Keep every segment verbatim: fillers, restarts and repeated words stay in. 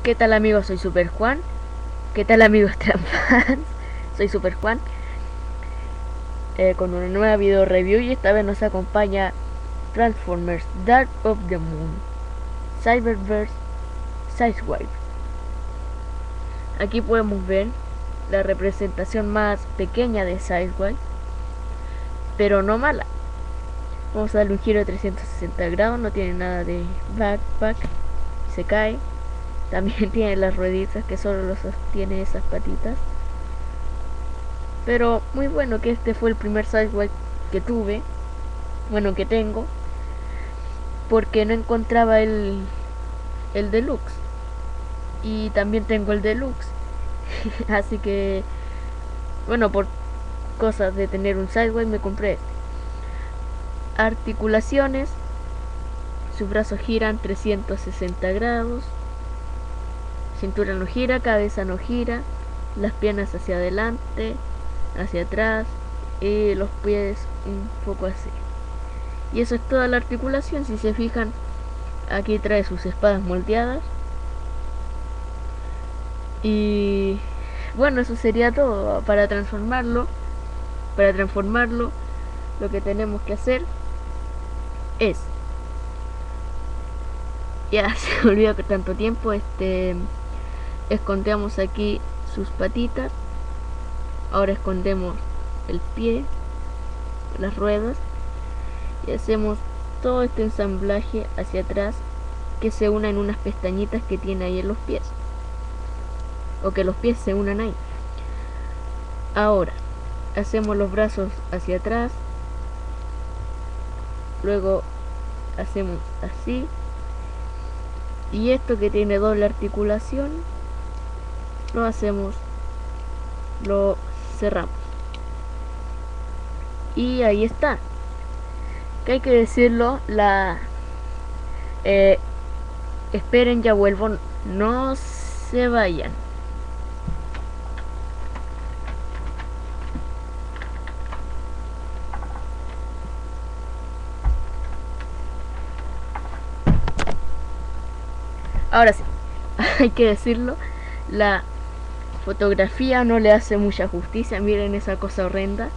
¿Qué tal amigos? Soy Super Juan. ¿Qué tal amigos Tramfans? Soy Super Juan eh, con una nueva video review y esta vez nos acompaña Transformers Dark of the Moon Cyberverse Sideswipe. Aquí podemos ver la representación más pequeña de Sideswipe, pero no mala. Vamos a darle un giro de trescientos sesenta grados, no tiene nada de backpack, se cae. También tiene las rueditas que solo lo sostiene esas patitas. Pero muy bueno que este fue el primer Sideswipe que tuve, bueno que tengo, porque no encontraba el, el deluxe. Y también tengo el deluxe. Así que, bueno, por cosas de tener un Sideswipe me compré este. Articulaciones, sus brazos giran trescientos sesenta grados. Cintura no gira, cabeza no gira, las piernas hacia adelante, hacia atrás y los pies un poco así. Y eso es toda la articulación. Si se fijan, aquí trae sus espadas moldeadas. Y bueno, eso sería todo. Para transformarlo, para transformarlo, lo que tenemos que hacer es, ya se me olvidó que tanto tiempo, este escondemos aquí sus patitas. Ahora escondemos el pie, las ruedas, y hacemos todo este ensamblaje hacia atrás que se una en unas pestañitas que tiene ahí en los pies, o que los pies se unan ahí. Ahora hacemos los brazos hacia atrás, luego hacemos así, y esto que tiene doble articulación lo hacemos, lo cerramos y ahí está. Que hay que decirlo, la eh, esperen, ya vuelvo, no se vayan. Ahora sí, hay que decirlo, la fotografía no le hace mucha justicia. Miren esa cosa horrenda.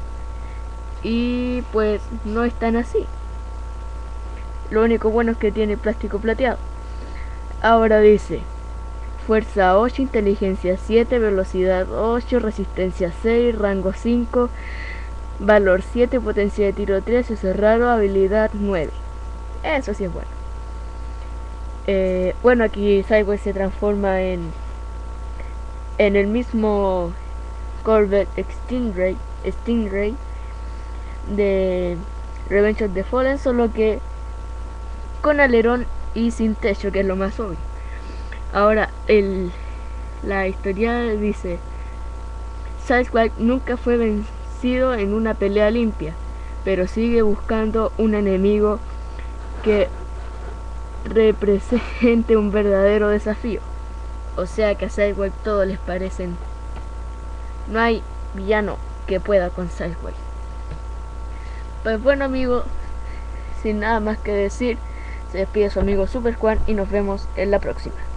Y pues no es tan así. Lo único bueno es que tiene plástico plateado. Ahora dice: fuerza ocho, inteligencia siete, velocidad ocho, resistencia seis, rango cinco, valor siete, potencia de tiro tres, eso es raro, habilidad nueve. Eso sí es bueno. Eh, bueno, aquí Sideswipe se transforma en en el mismo Corvette Stingray, Stingray de Revenge of the Fallen, solo que con alerón y sin techo, que es lo más obvio. Ahora el, la historia dice: Sideswipe nunca fue vencido en una pelea limpia, pero sigue buscando un enemigo que represente un verdadero desafío. O sea que a Sideswipe todos les parecen. No hay villano que pueda con Sideswipe. Pues bueno amigos, sin nada más que decir, se despide su amigo Super Juan y nos vemos en la próxima.